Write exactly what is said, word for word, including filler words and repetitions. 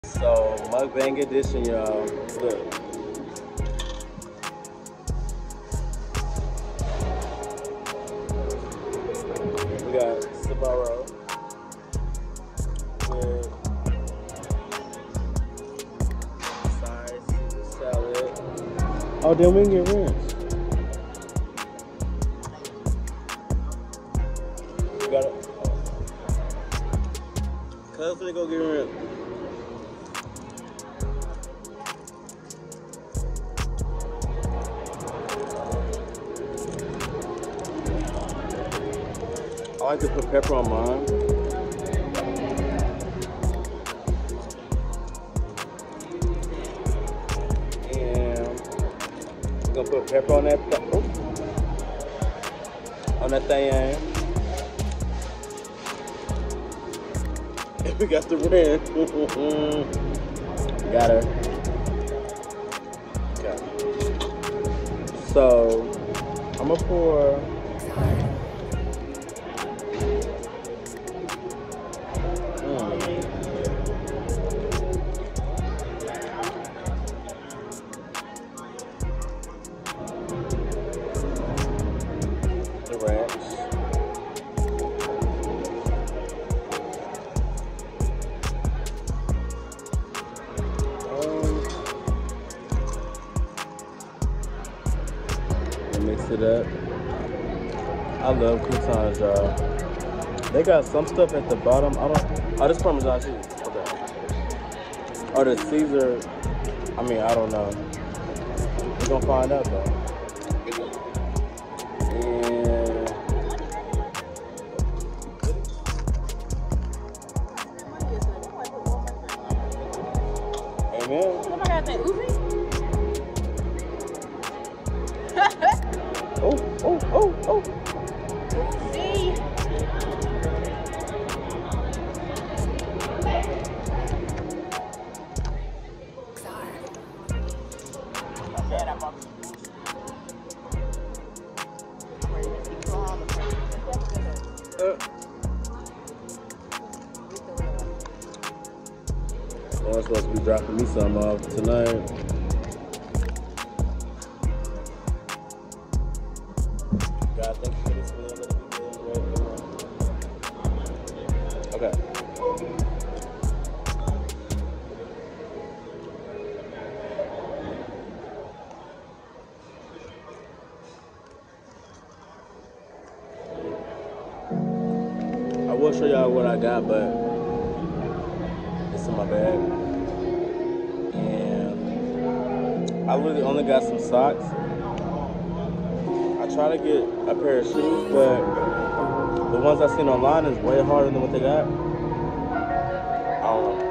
So, mukbang edition, y'all. Look. We got Sbarro with sides, salad. Oh, then we can get rinsed. We got it. Cuz, let me go get rinsed. I like to put pepper on mine. And we're gonna put pepper on that oh, on that thing. And we got the red. Got her. Okay. So I'm gonna pour mix it up. I love croutons, y'all. They got some stuff at the bottom. I don't. Oh, this Parmesan cheese. Okay. Or the Caesar. I mean, I don't know. We're gonna find out though. And amen. Somebody got that Uzi? Oh, oh, oh, oh. See? Uh. Oh, I'm supposed to be dropping me some off tonight. God, thank you for this meal. Let it be good and great. Okay. I will show y'all what I got, but it's in my bag. And I literally only got some socks. I try to get a pair of shoes, but the ones I seen online is way harder than what they got. I don't know.